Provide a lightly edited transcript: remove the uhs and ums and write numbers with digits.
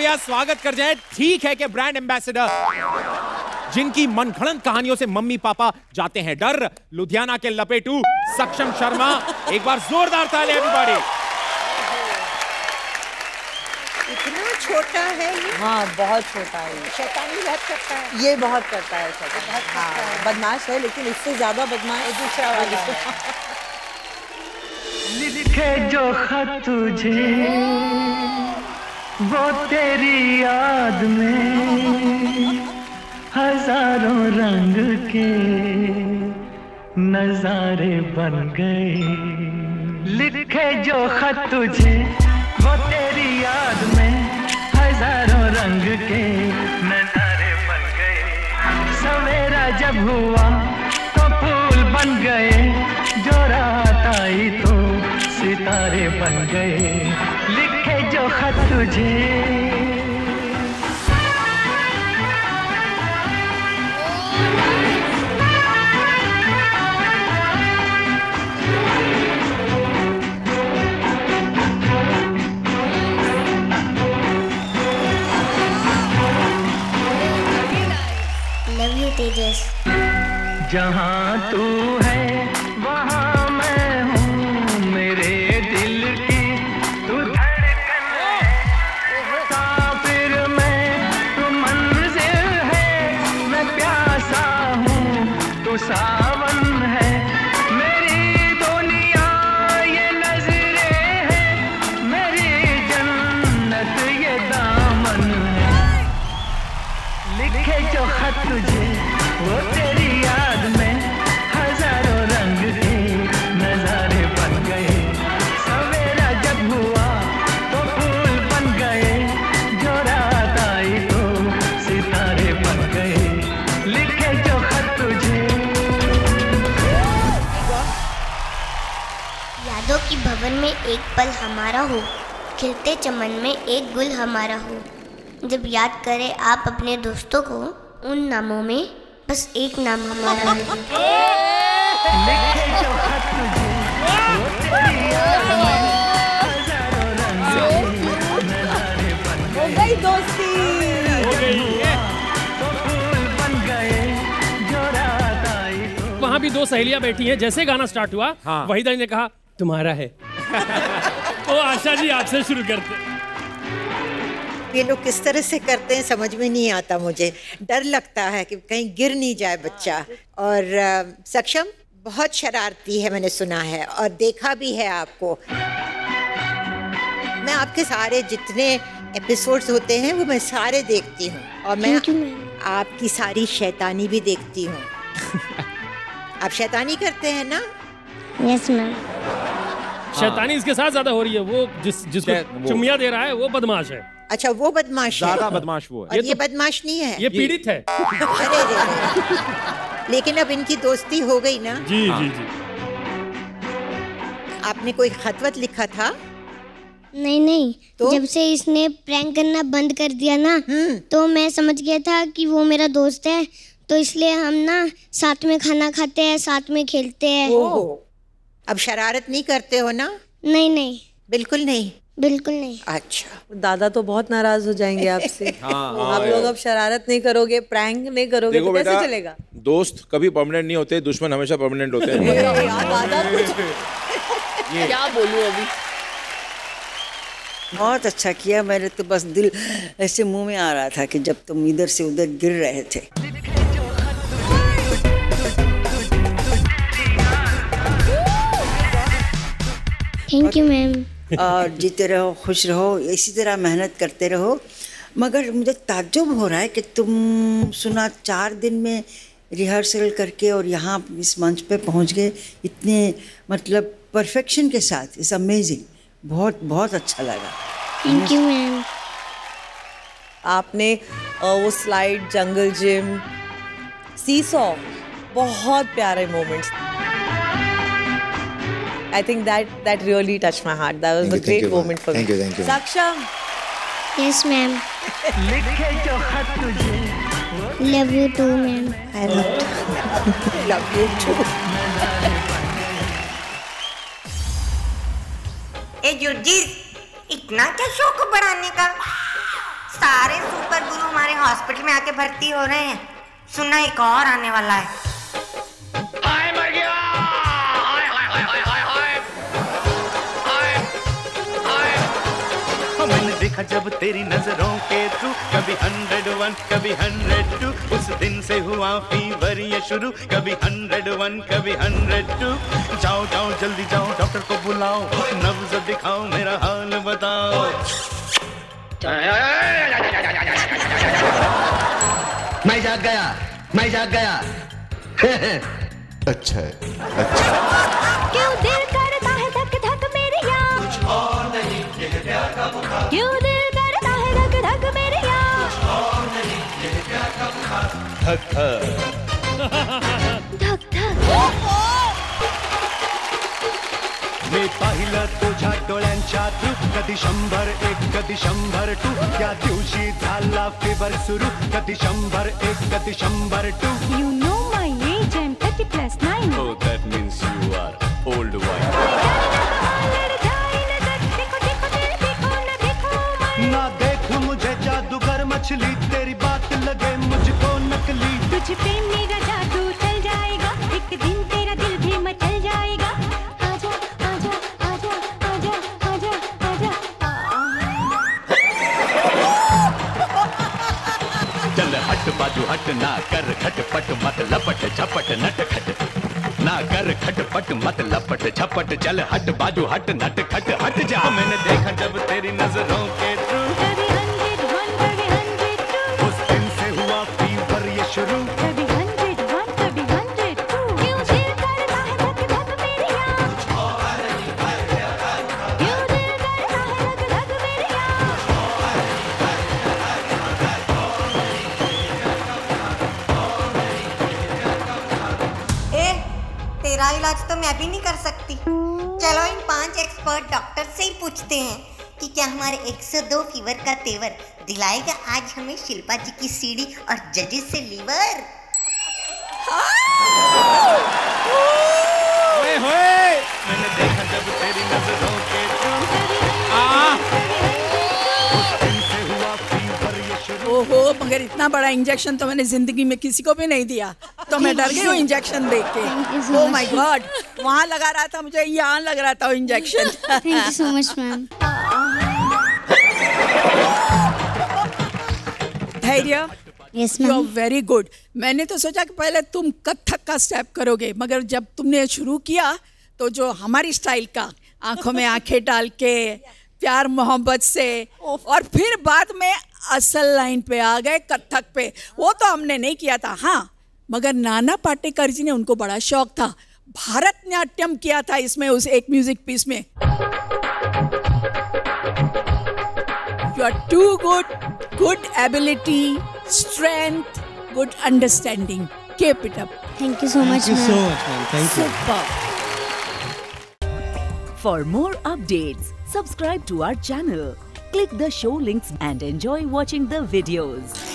भैया स्वागत कर जाए। ठीक है कि ब्रांड एम्बेसडर जिनकी मनगढ़ंत कहानियों से मम्मी पापा जाते हैं डर, लुधियाना के लपेटू सक्षम शर्मा, एक बार जोरदार ताली एवरीबॉडी। इतना छोटा है ये? हाँ बहुत छोटा है। शैतानी बहुत करता है ये, बहुत करता है शैतानी। हाँ बदमाश है, लेकिन इससे ज्यादा बदमाश दूसरा वाला है। लिखे जो खत तुझे वो तेरी याद में हजारों रंग के नजारे बन गए। लिखे जो खत तुझे वो तेरी याद में हजारों रंग के नजारे बन गए। सवेरा जब हुआ तो फूल बन गए, जो रात आई तो सितारे बन गए। लिखे जो खत तुझे। Love you Tejas. जहाँ तू है वहाँ मैं हूँ, मेरे दिल की तू धड़कन है। साफिर मैं तू मंजिल है, मैं प्यासा हूँ तू सावन है। मेरी दुनिया ये नजरें हैं, मेरी जन्नत ये दामन है। लिखे जो खत तुझे वो तेरी याद में हजारों रंग के नजारे बन गए। सवेरा जब हुआ तो फूल बन गए, जो रात आई तो सितारे बन गए। लिखे जो खत तुझे। यादों की भवन में एक पल हमारा हो, खिलते चमन में एक गुल हमारा हो। जब याद करें आप अपने दोस्तों को, उन नामों में बस एक नाम हमारा है। लिखे जो खत तुझे वो तेरी याद में हजारों रंग के नजारे बन गए। हो गई दोस्ती, हो गई। तो फूल बन गए, जो रात आई तो। वहाँ भी दो सहेलियां बैठी हैं। जैसे गाना स्टार्ट हुआ, हाँ। वहीदा ने कहा तुम्हारा है। तो आशा जी आपसे शुरू करते हैं। ये लोग किस तरह से करते हैं समझ में नहीं आता मुझे। डर लगता है कि कहीं गिर नहीं जाए बच्चा। और सक्षम बहुत शरारती है, मैंने सुना है और देखा भी है आपको। मैं आपके सारे जितने एपिसोड्स होते हैं वो मैं सारे देखती हूँ, और मैं आपकी सारी शैतानी भी देखती हूँ। आप शैतानी करते हैं ना? Yes ma'am. शैतानी इसके साथ ज्यादा हो रही है। वो जिसको चुम्मिया दे रहा है वो बदमाश है। अच्छा, वो बदमाश है। ज्यादा बदमाश वो है। और ये बदमाश नहीं है। ये पीड़ित है। अरे रे। लेकिन अब इनकी दोस्ती हो गई ना? जी जी जी। आपने कोई खतवत लिखा था? नहीं तो? जब से इसने प्रैंक करना बंद कर दिया ना, तो मैं समझ गया था कि वो मेरा दोस्त है, तो इसलिए हम ना साथ में खाना खाते हैं, साथ में खेलते हैं। ओहो। अब शरारत नहीं करते हो ना? नहीं बिल्कुल नहीं। बिल्कुल नहीं। अच्छा। दादा तो बहुत नाराज हो जाएंगे आपसे। हाँ, आप लोग अब शरारत नहीं करोगे, प्रैंक नहीं करोगे, देखो तो कैसे बेटा, चलेगा? दोस्त कभी परमानेंट नहीं होते, दुश्मन हमेशा परमानेंट होते हैं। यार दादा क्या बोलूं अभी। बहुत अच्छा किया। मेरे तो बस दिल ऐसे मुंह में आ रहा था कि जब तुम इधर से उधर गिर रहे थे। Thank you ma'am. और जीते रहो, खुश रहो, इसी तरह मेहनत करते रहो। मगर मुझे ताज्जुब हो रहा है कि तुम सुना 4 दिन में रिहर्सल करके और यहाँ इस मंच पे पहुँच गए इतने मतलब परफेक्शन के साथ। It's amazing. बहुत बहुत अच्छा लगा। Thank you ma'am. आपने वो स्लाइड, जंगल जिम, सीसॉ, बहुत प्यारे moments. I think that really touched my heart. That was a great moment for me. Thank you. Saksham. Yes ma'am. Love you too ma'am. I love you too. ए जुर्जीज, इतना क्या शौक बढ़ाने का? सारे सुपर गुरु हमारे हॉस्पिटल में आके भर्ती हो रहे हैं। सुनना एक और आने वाला है। हाय मर गया, हाय हाय हाय हाय हाय हाय हाय हाय। मैंने देखा जब तेरी नजरों के थ्रू, कभी 101 कभी 102, उस दिन से हुआ फीवर ये शुरू, कभी 101 कभी 102। जाओ जाओ जल्दी जाओ, डॉक्टर को बुलाओ, नब्ज दिखाओ, मेरा हाल बताओ। मैं जाग गया, मैं जाग गया। अच्छा है, अच्छा। क्यों दिल करता है धक धक मेरे यार, कुछ और नहीं ये प्यार का बुखार। क्यों दिल करता है धक धक मेरे यार, कुछ और नहीं ये प्यार का बुखार। धक धक धक धक। मी पाहिलं तुझ्या डोळ्यांच्या थ्रू, कधी 101 कधी 102, त्या दिवशी झाला फीवर सुरू, कधी 101 कधी 102. You know my age, I'm 30+9. Oh, that means you are old wife. ना देख मुझे जादूगर मछली, तेरी बात लगे मुझको नकली। तुझ पे मेरा जादू चल जाएगा, एक दिन तेरा दिल भी मचल जाएगा। आजा आजा आजा आजा आजा आजा। चल हट बाजू हट, ना कर खटपट मत लपट झपट नट खट, ना कर खटपट मत लपट झपट, चल हट बाजू हट नट खट हट जा। मैंने देखा जब तेरी नजरों के थ्रू, कभी 101 कभी 102, उस दिन से हुआ फीवर ये शुरू, कभी 101 कभी 102। क्यों दिल करता है धक धक मेरे यार, कुछ और नहीं है प्यार का बुखार। क्यों दिल करता है धक धक मेरे यार, कुछ और नहीं है। ए, तेरा इलाज तो मैं भी नहीं कर सकती। चलो इन 5 एक्सपर्ट डॉक्टर से ही पूछते हैं कि क्या हमारे 102 फीवर का तेवर दिलाएगा आज हमें शिल्पा जी की सीढ़ी और जजेस से लीवर। ओए होए, मैंने देखा जब तेरी नजरों के थ्रू, उस दिन से हुआ फीवर ये शुरू। ओहो, मगर इतना बड़ा इंजेक्शन तो मैंने जिंदगी में किसी को भी नहीं दिया, तो मैं डर गई हूँ इंजेक्शन देख के। ओह माय गॉड, वहाँ लगा रहा था मुझे, यहाँ लग रहा था injection. Thank you so much ma'am. Dhairya, yes you are ma'am. Very good. मैंने तो सोचा कि पहले तुम कथक का स्टेप करोगे, मगर जब तुमने शुरू किया तो जो हमारी स्टाइल का आंखों में आंखें डाल के प्यार मोहब्बत से, और फिर बाद में असल लाइन पे आ गए कथक पे। वो तो हमने नहीं किया था, हाँ, मगर नाना पाटेकर जी ने, उनको बड़ा शौक था, भारतनाट्यम किया था इसमें, उस एक म्यूजिक पीस में। You are too good, good ability, strength, good understanding, keep it up. Thank you so much ma'am. Thank you. For more updates, subscribe to our channel, click the show links and enjoy watching the videos.